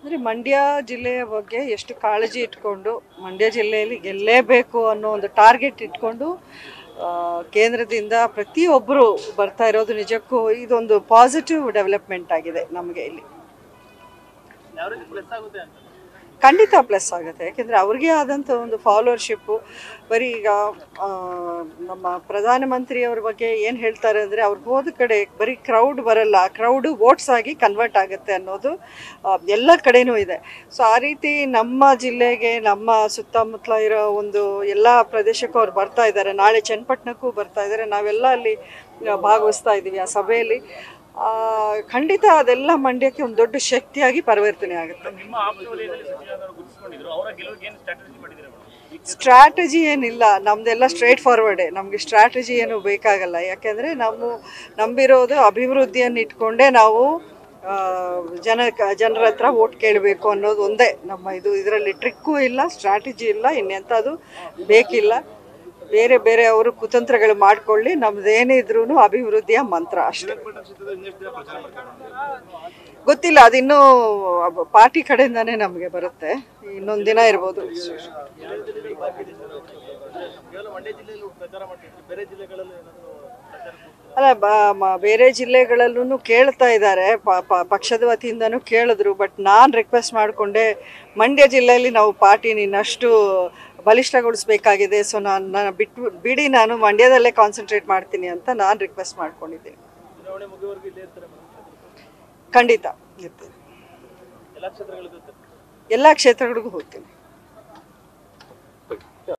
ಅಂದರೆ ಮಂಡ್ಯ ಜಿಲ್ಲೆಯ ಬಗ್ಗೆ ಎಷ್ಟು ಕಾಳಜಿ ಇಟ್ಕೊಂಡು ಮಂಡ್ಯ ಜಿಲ್ಲೆಯಲ್ಲಿ ಗೆಲ್ಲೇಬೇಕು ಅನ್ನೋ ಒಂದು ಟಾರ್ಗೆಟ್ ಇಟ್ಕೊಂಡು ಕೇಂದ್ರದಿಂದ ಪ್ರತಿಯೊಬ್ಬರು ಬರ್ತಾ ಇರೋದು ನಿಜಕ್ಕೂ ಇದೊಂದು ಪಾಸಿಟಿವ್ ಡೆವಲಪ್ಮೆಂಟ್ ಆಗಿದೆ ನಮಗೆ ಇಲ್ಲಿ. ಖಂಡಿತ ಪ್ಲಸ್ ಆಗುತ್ತೆ, ಯಾಕೆಂದರೆ ಅವ್ರಿಗೆ ಆದಂಥ ಒಂದು ಫಾಲೋವರ್ಶಿಪ್ಪು. ಬರೀ ಈಗ ನಮ್ಮ ಪ್ರಧಾನಮಂತ್ರಿಯವ್ರ ಬಗ್ಗೆ ಏನು ಹೇಳ್ತಾರೆ ಅಂದರೆ ಅವ್ರಿಗೆ ಹೋದ ಕಡೆ ಬರೀ ಕ್ರೌಡ್ ಬರಲ್ಲ, ಕ್ರೌಡು ವೋಟ್ಸ್ ಆಗಿ ಕನ್ವರ್ಟ್ ಆಗುತ್ತೆ ಅನ್ನೋದು ಎಲ್ಲ ಕಡೆನೂ ಇದೆ. ಸೊ ಆ ರೀತಿ ನಮ್ಮ ಜಿಲ್ಲೆಗೆ, ನಮ್ಮ ಸುತ್ತಮುತ್ತಲ ಇರೋ ಒಂದು ಎಲ್ಲ ಪ್ರದೇಶಕ್ಕೂ ಅವ್ರು ಬರ್ತಾ ಇದ್ದಾರೆ. ನಾಳೆ ಚನ್ನಪಟ್ಟಣಕ್ಕೂ ಬರ್ತಾ ಇದ್ದಾರೆ. ನಾವೆಲ್ಲ ಅಲ್ಲಿ ಭಾಗವಹಿಸ್ತಾ ಇದ್ದೀವಿ ಆ ಸಭೆಯಲ್ಲಿ. ಖಂಡಿತ ಅದೆಲ್ಲ ಮಂಡ್ಯಕ್ಕೆ ಒಂದು ದೊಡ್ಡ ಶಕ್ತಿಯಾಗಿ ಪರಿವರ್ತನೆ ಆಗುತ್ತೆ. ಸ್ಟ್ರಾಟಜಿ ಏನಿಲ್ಲ, ನಮ್ದೆಲ್ಲ ಸ್ಟ್ರೇಟ್ ಫಾರ್ವರ್ಡೇ. ನಮಗೆ ಸ್ಟ್ರಾಟಜಿ ಏನು ಬೇಕಾಗಲ್ಲ, ಯಾಕೆಂದರೆ ನಾವು ನಂಬಿರೋದು ಅಭಿವೃದ್ಧಿಯನ್ನು ಇಟ್ಕೊಂಡೇ ನಾವು ಜನರ ಹತ್ರ ಓಟ್ ಕೇಳಬೇಕು ಅನ್ನೋದು ಒಂದೇ ನಮ್ಮ ಇದು. ಇದರಲ್ಲಿ ಟ್ರಿಕ್ಕೂ ಇಲ್ಲ, ಸ್ಟ್ರಾಟಜಿ ಇಲ್ಲ, ಇನ್ನೆಂಥದ್ದು ಬೇಕಿಲ್ಲ. ಬೇರೆ ಬೇರೆ ಅವರು ಕುತಂತ್ರಗಳು ಮಾಡ್ಕೊಳ್ಳಿ, ನಮ್ದೇನಿದ್ರೂ ಅಭಿವೃದ್ಧಿಯ ಮಂತ್ರ ಅಷ್ಟೇ. ಗೊತ್ತಿಲ್ಲ, ಅದಿನ್ನೂ ಪಾರ್ಟಿ ಕಡೆಯಿಂದಾನೇ ನಮಗೆ ಬರುತ್ತೆ, ಇನ್ನೊಂದು ದಿನ ಇರ್ಬೋದು. ಅಲ್ಲ, ಬೇರೆ ಜಿಲ್ಲೆಗಳಲ್ಲೂ ಕೇಳ್ತಾ ಇದ್ದಾರೆ, ಪಕ್ಷದ ವತಿಯಿಂದನೂ ಕೇಳಿದ್ರು. ಬಟ್ ನಾನು ರಿಕ್ವೆಸ್ಟ್ ಮಾಡಿಕೊಂಡೆ, ಮಂಡ್ಯ ಜಿಲ್ಲೆಯಲ್ಲಿ ನಾವು ಪಾರ್ಟಿನ ಇನ್ನಷ್ಟು ಬಲಿಷ್ಠಗೊಳಿಸಬೇಕಾಗಿದೆ. ಸೊ ನಾನು ಬಿಡಿ, ನಾನು ಮಂಡ್ಯದಲ್ಲೇ ಕಾನ್ಸಂಟ್ರೇಟ್ ಮಾಡ್ತೀನಿ ಅಂತ ನಾನು ರಿಕ್ವೆಸ್ಟ್ ಮಾಡ್ಕೊಂಡಿದ್ದೀನಿ. ಖಂಡಿತ ಇರ್ತೀನಿ, ಎಲ್ಲ ಕ್ಷೇತ್ರಗಳಿಗೂ ಹೋಗ್ತೀನಿ.